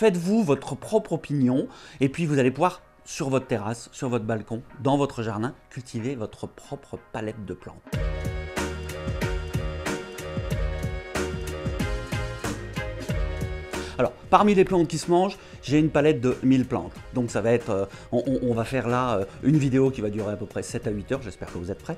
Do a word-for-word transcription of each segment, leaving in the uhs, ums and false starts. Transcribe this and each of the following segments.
faites-vous votre propre opinion et puis vous allez pouvoir, sur votre terrasse, sur votre balcon, dans votre jardin, cultiver votre propre palette de plantes. Alors, parmi les plantes qui se mangent, j'ai une palette de mille plantes. Donc ça va être, euh, on, on va faire là euh, une vidéo qui va durer à peu près sept à huit heures, j'espère que vous êtes prêts.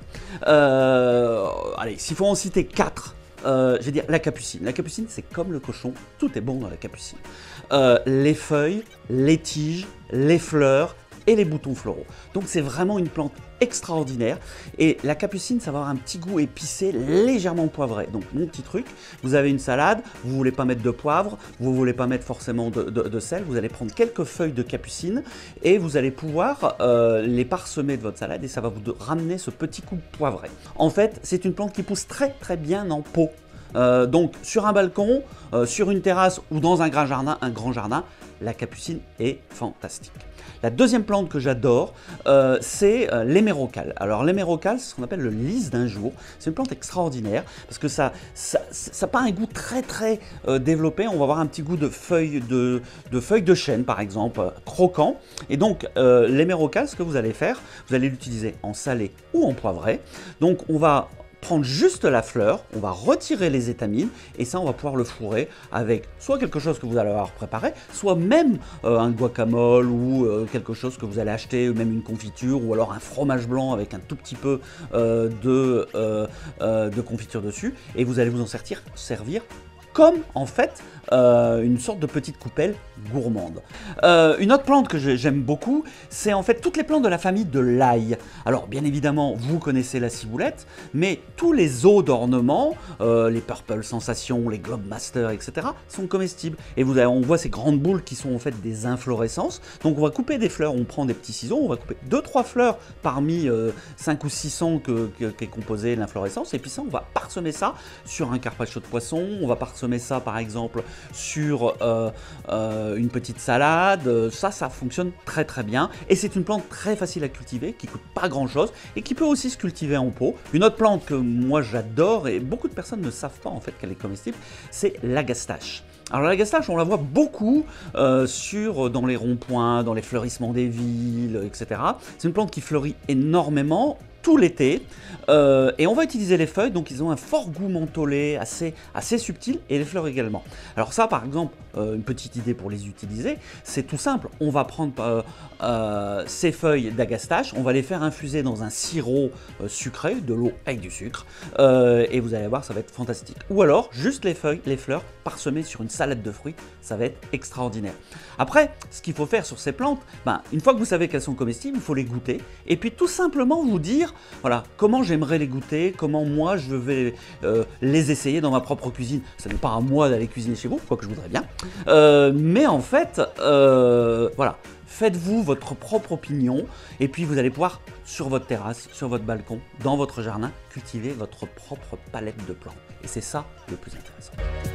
Euh, allez, s'il faut en citer quatre, euh, je vais dire la capucine. La capucine, c'est comme le cochon, tout est bon dans la capucine. Euh, les feuilles, les tiges, les fleurs et les boutons floraux. Donc c'est vraiment une plante extraordinaire et la capucine, ça va avoir un petit goût épicé légèrement poivré. Donc mon petit truc, vous avez une salade, vous voulez pas mettre de poivre, vous voulez pas mettre forcément de, de, de sel, vous allez prendre quelques feuilles de capucine et vous allez pouvoir euh, les parsemer de votre salade et ça va vous ramener ce petit goût poivré. En fait, c'est une plante qui pousse très très bien en pot. Euh, donc sur un balcon, euh, sur une terrasse ou dans un grand jardin, un grand jardin, la capucine est fantastique. La deuxième plante que j'adore, euh, c'est euh, l'hémérocale. Alors l'hémérocale, c'est ce qu'on appelle le lys d'un jour. C'est une plante extraordinaire parce que ça ça, ça pas un goût très très euh, développé. On va avoir un petit goût de feuilles de, de feuilles de chêne par exemple, euh, croquant. Et donc euh, l'hémérocale, ce que vous allez faire, vous allez l'utiliser en salé ou en poivré. Donc on va prendre juste la fleur, on va retirer les étamines et ça on va pouvoir le fourrer avec soit quelque chose que vous allez avoir préparé, soit même euh, un guacamole ou euh, quelque chose que vous allez acheter, ou même une confiture ou alors un fromage blanc avec un tout petit peu euh, de, euh, euh, de confiture dessus et vous allez vous en servir, servir comme en fait euh, une sorte de petite coupelle gourmande. Euh, une autre plante que j'aime beaucoup, c'est en fait toutes les plantes de la famille de l'ail. Alors bien évidemment, vous connaissez la ciboulette, mais tous les os d'ornement, euh, les Purple Sensation, les Globe Master, et cetera, sont comestibles. Et vous avez, on voit ces grandes boules qui sont en fait des inflorescences. Donc on va couper des fleurs, on prend des petits ciseaux, on va couper deux trois fleurs parmi euh, cinq ou six cents que, que, qu'est composée l'inflorescence, et puis ça, on va parsemer ça sur un carpaccio de poisson, on va parsemer ça par exemple sur euh, euh, une petite salade. Ça, ça fonctionne très très bien et c'est une plante très facile à cultiver qui coûte pas grand chose et qui peut aussi se cultiver en pot. Une autre plante que moi j'adore et beaucoup de personnes ne savent pas en fait qu'elle est comestible, c'est l'agastache. Alors l'agastache, on la voit beaucoup euh, sur, dans les ronds-points, dans les fleurissements des villes, et cetera. C'est une plante qui fleurit énormément tout l'été euh, et on va utiliser les feuilles, donc ils ont un fort goût mentholé assez, assez subtil et les fleurs également. Alors ça par exemple, euh, une petite idée pour les utiliser, c'est tout simple, on va prendre euh, euh, ces feuilles d'agastache, on va les faire infuser dans un sirop euh, sucré, de l'eau avec du sucre euh, et vous allez voir, ça va être fantastique. Ou alors juste les feuilles, les fleurs parsemées sur une salade de fruits, ça va être extraordinaire. Après, ce qu'il faut faire sur ces plantes, ben, une fois que vous savez qu'elles sont comestibles, il faut les goûter et puis tout simplement vous dire voilà, comment j'aimerais les goûter, comment moi je vais euh, les essayer dans ma propre cuisine. Ce n'est pas à moi d'aller cuisiner chez vous, quoique je voudrais bien. Euh, mais en fait, euh, voilà, faites-vous votre propre opinion et puis vous allez pouvoir, sur votre terrasse, sur votre balcon, dans votre jardin, cultiver votre propre palette de plantes. Et c'est ça le plus intéressant.